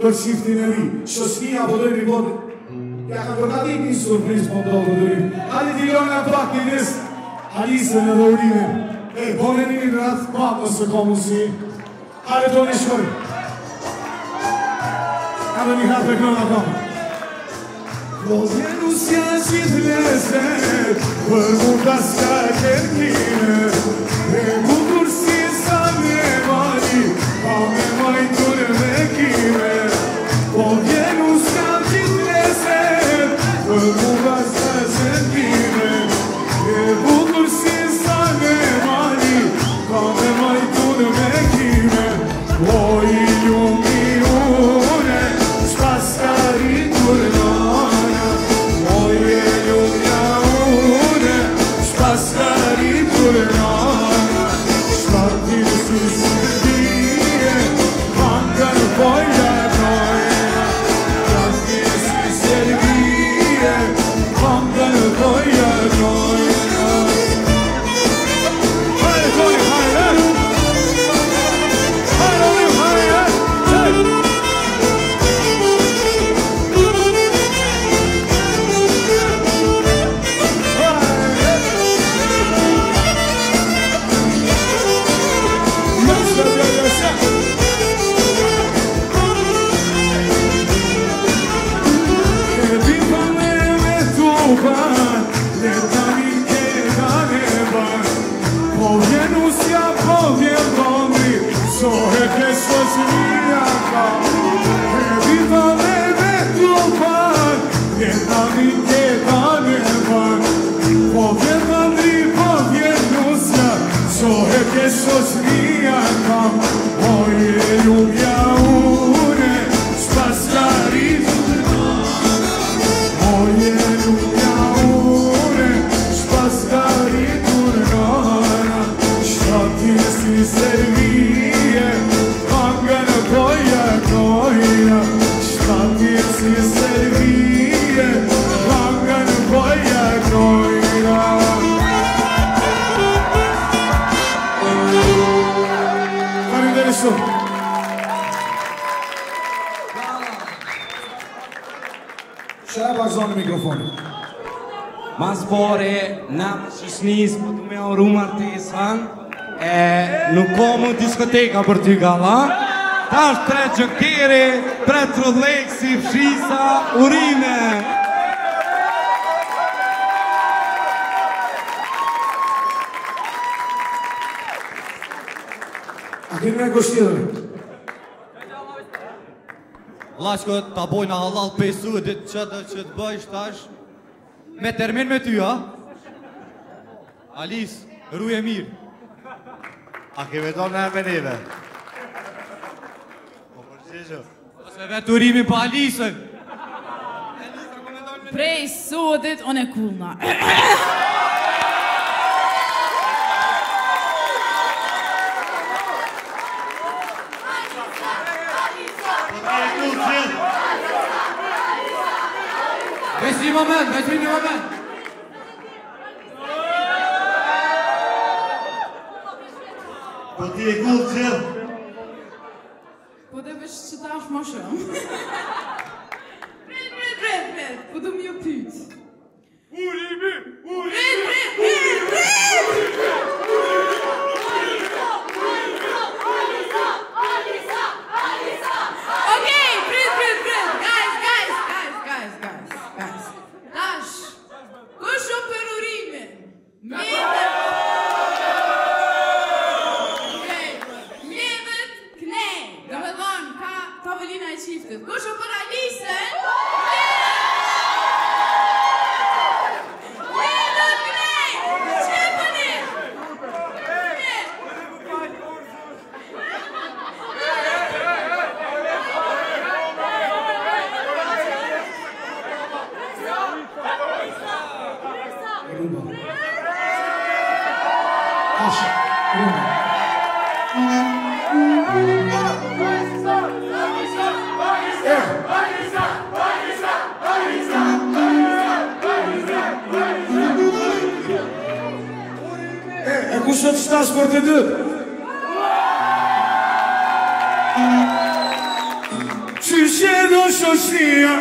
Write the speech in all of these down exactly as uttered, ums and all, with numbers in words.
për çiftin e ri. Shoqënia po do i ribote. Ja ka përgatit një surprizë po do të durim. Hajde t'i lojnë e pak një dis. Alisën edhe urimin. E, bone një një rath pak nëse ka muzi. Hajde do një shkoj. Hajde një hapë e këna kama. Vjen usja qitë leset, për mu ta s'ka kërkime. E bukur si sa me mali, pa me majtur me kime. Po vjen usja qitë leset, për mu ta s'ka kërkime. E bukur si sa me mali, pa me majtur me kime. O i ljumi une, s'pas ka rritur nana. Moje ljubja une, s'pas ka rritur nana. Shtatin si Serbije, Ankar poja nojna. Shtatin si Serbije, Ankar poja nojna. Hajde, Toni, hajde! Hajde, Olim, hajde! Hajde! Mas bore, na shishnis, po të me oru martesan, e nuk ko mu diskoteka për ty gala. Ta është tre gjokeri, tre trudleksi, fshisa, urime. A kemi me kështjedhe? Lashko, ta bojna halal pesu, ditë qëtë që të bëjsh tash. Me termin me ty, ha? Alice, ruje mirë. A keme do në e meneve? Po përqeshë? Ose vetë urimi pa Alisën. Prej sotit, on e kulna. Veç një moment, veç një moment. Po ti e kullë qëllë? Po dhe veç që ta është ma shumë. Pret, pret, pret, pret, po du m'ju pyt. Urimi, urimi, Pret, pret, pret, pret! Okej, pret, pret, pret, guys, guys, guys, guys, guys, guys. Tash, kush o për urimin? Mjevet... Okej, mjevet knej. Dhe me dhonë, ka tavolina e qiftit. Kush o për Alisën? Mjevet knej! Qepëni! Asha, rumba. E kush të shtash për të dytë? Qysh shoshnia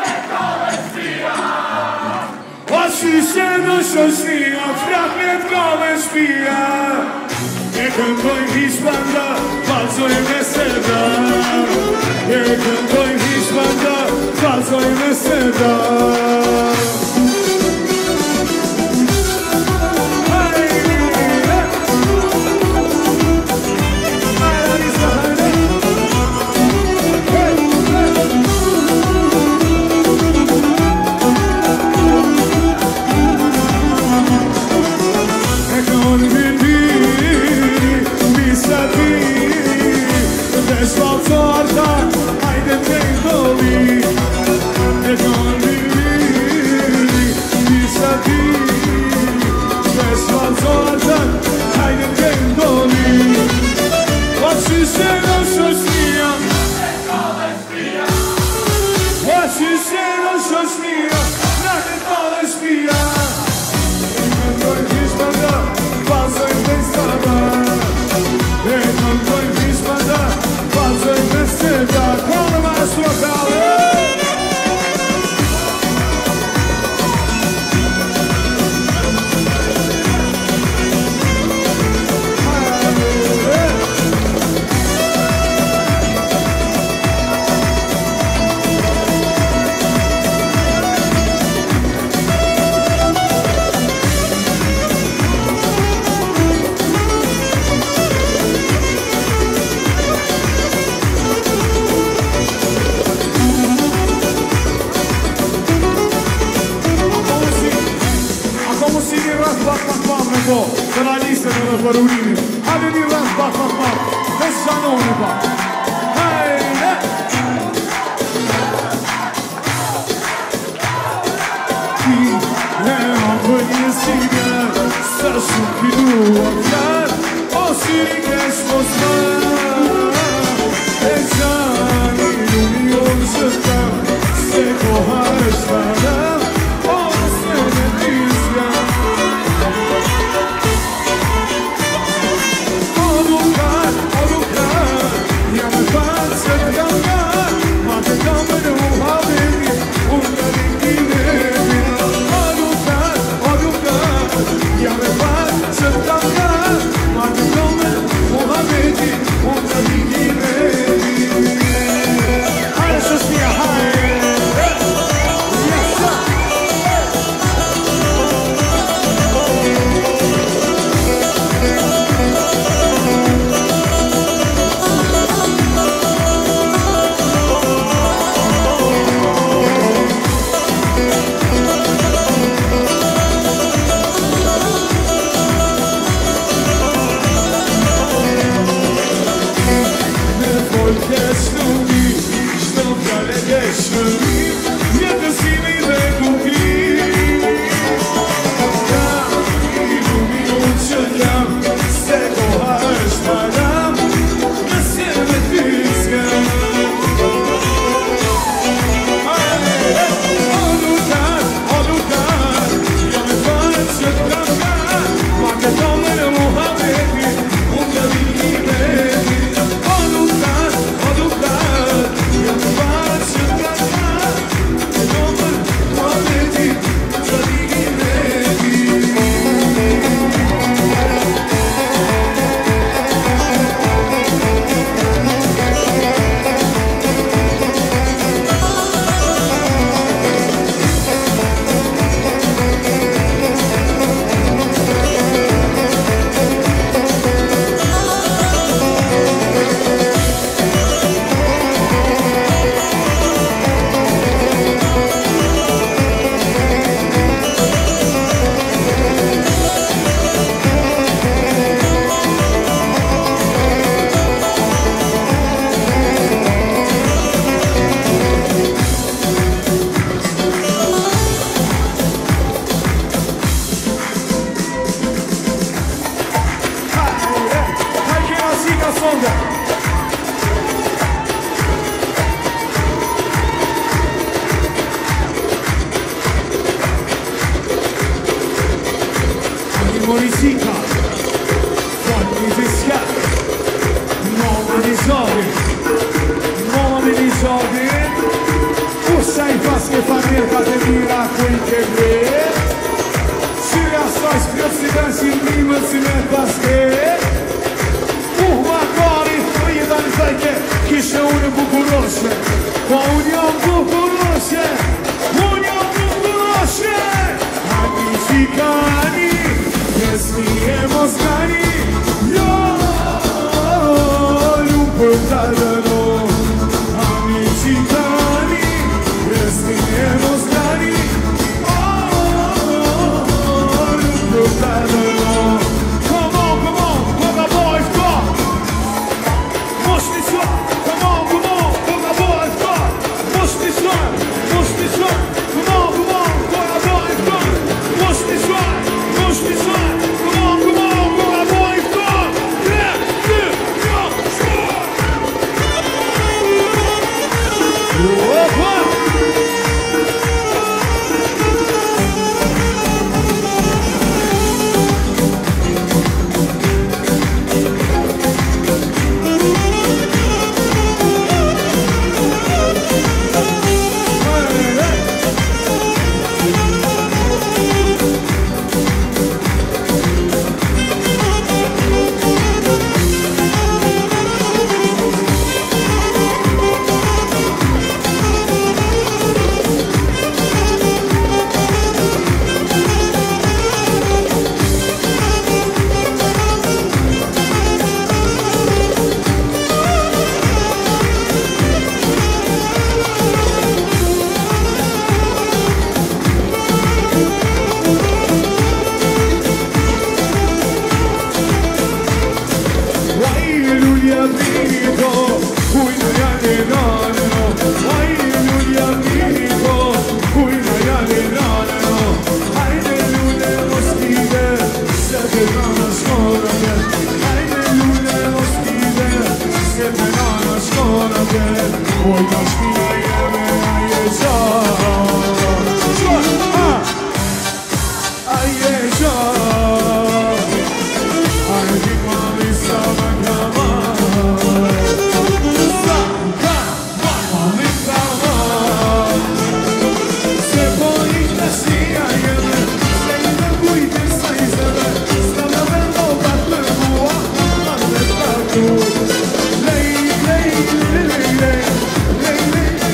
O qyshe në shoshnia Flaknet ka me shpia E këndojnë hishpanda Falzojnë me seda E këndojnë hishpanda Falzojnë me seda Morisika, fuori di schiaffo, nuovo di soldi, nuovo di soldi. quel che vede. Si riassoi scriozzi da sinima si mette a scherzo. Uh, ma cori, io da ne sai che chi c'è uno bucurosse, ma union bucurosse, union bucurosse. Amici cani, vestimo scani, io non portano. Amici cani, vestimo scani, oh, non portano. Come on, come on, come on, boys, go! Push this one, come on, come on, come on, boys, go! Push this one, push this one, come on, come on, come on, boys, go! Push this one, push this one, come on, come on, come on, boys, go! Yeah, yeah, yeah, score! Whoa, whoa! Lay, lay, lay, lay, lay, lay, lay.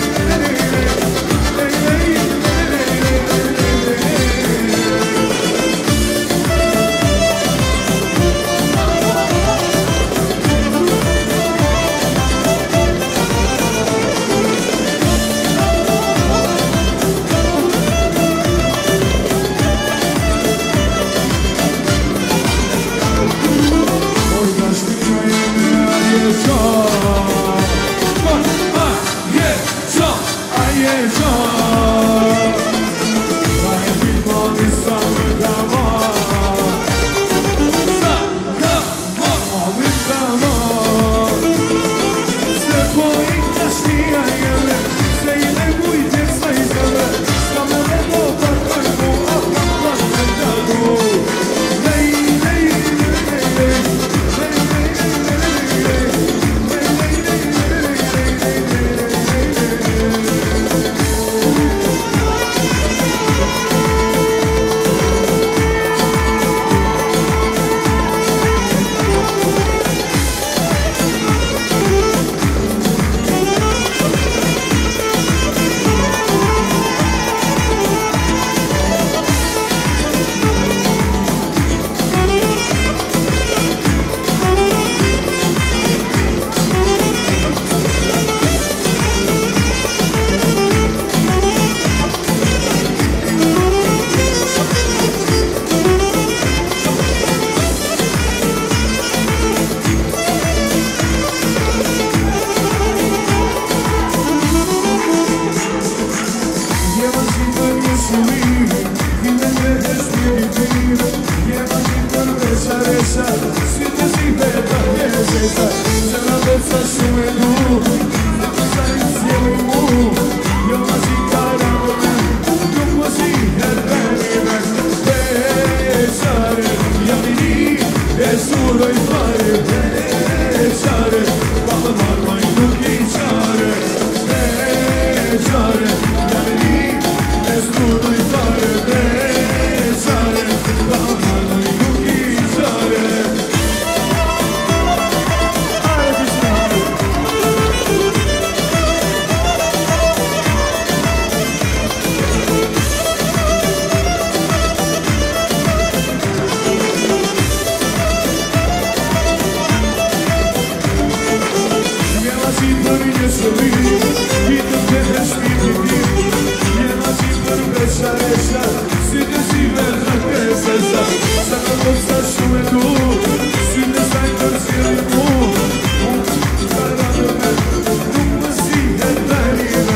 Vitë të të shpiti ti Jena që i përveç aresha Si të shive në kresesa Sa të të sta shumë e du Si të saj përshirë i mu Unë të rrë me Nuk më si e të rime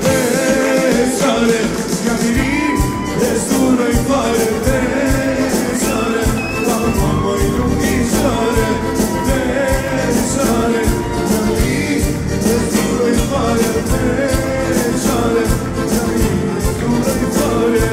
E qare Ska miri E zura i fare E qare La mama i nuk i qare E qare Ska miri E zura i fare E qare Ska miri E zura i fare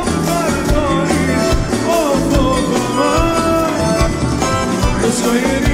Soy